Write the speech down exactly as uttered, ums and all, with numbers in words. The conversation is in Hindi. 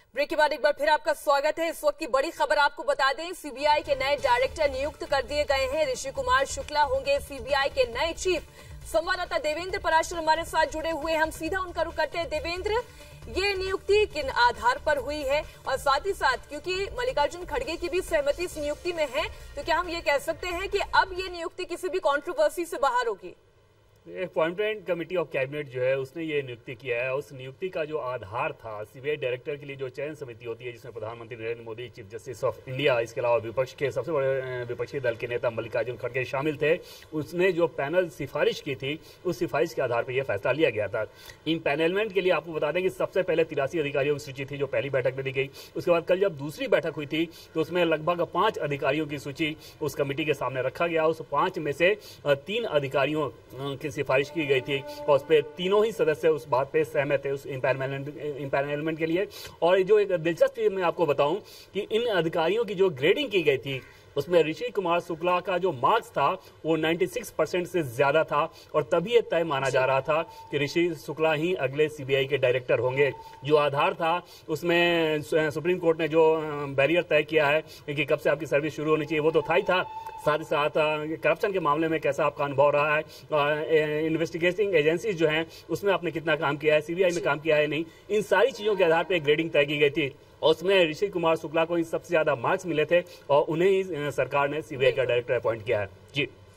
ब्रेक के बाद एक बार फिर आपका स्वागत है। इस वक्त की बड़ी खबर आपको बता दें, सीबीआई के नए डायरेक्टर नियुक्त कर दिए गए हैं। ऋषि कुमार शुक्ला होंगे सीबीआई के नए चीफ। संवाददाता देवेंद्र पराशर हमारे साथ जुड़े हुए, हम सीधा उनका रुख करते हैं। देवेंद्र, ये नियुक्ति किन आधार पर हुई है और साथ ही साथ क्योंकि मल्लिकार्जुन खड़गे की भी सहमति इस नियुक्ति में है, तो क्या हम ये कह सकते हैं कि अब ये नियुक्ति किसी भी कंट्रोवर्सी से बाहर होगी? अपॉइंटमेंट कमेटी ऑफ कैबिनेट जो है उसने ये नियुक्ति किया है। उस नियुक्ति का जो आधार था, सीबीआई डायरेक्टर के लिए जो चयन समिति होती है जिसमें प्रधानमंत्री Narendra Modi, chief justice of India, इसके अलावा विपक्ष के सबसे बड़े विपक्षी दल के नेता मल्लिकार्जुन खड़गे शामिल थे, उसने जो पैनल सिफारिश की थी उस सिफारिश के आधार पर यह फैसला लिया गया था। इन पैनलमेंट के लिए आपको बता दें कि सबसे पहले तिरासी अधिकारियों की सूची थी जो पहली बैठक में दी गई। उसके बाद कल जब दूसरी बैठक हुई थी तो उसमें लगभग पांच अधिकारियों की सूची उस कमेटी के सामने रखा गया। उस पांच में से तीन अधिकारियों की सिफारिश की गई थी और उस पर तीनों ही सदस्य उस बात पे सहमत थे उस इम्पैनलमेंट इम्पैनलमेंट के लिए। और जो एक दिलचस्प चीज मैं आपको बताऊं कि इन अधिकारियों की जो ग्रेडिंग की गई थी उसमें ऋषि कुमार शुक्ला का जो मार्क्स था वो छियानवे परसेंट से ज्यादा था और तभी ये तय माना जा रहा था कि ऋषि शुक्ला ही अगले सीबीआई के डायरेक्टर होंगे। जो आधार था उसमें सुप्रीम कोर्ट ने जो बैरियर तय किया है कि कब से आपकी सर्विस शुरू होनी चाहिए वो तो था ही था, साथ ही साथ करप्शन के मामले में कैसा आपका अनुभव रहा है, इन्वेस्टिगेटिंग एजेंसीज जो हैं उसमें आपने कितना काम किया है, सीबीआई में काम किया है नहीं, इन सारी चीजों के आधार पर ग्रेडिंग तय की गई थी और उसमें ऋषि कुमार शुक्ला को सबसे ज्यादा मार्क्स मिले थे और उन्हें ही सरकार ने सीबीआई का डायरेक्टर अपॉइंट किया है। जी।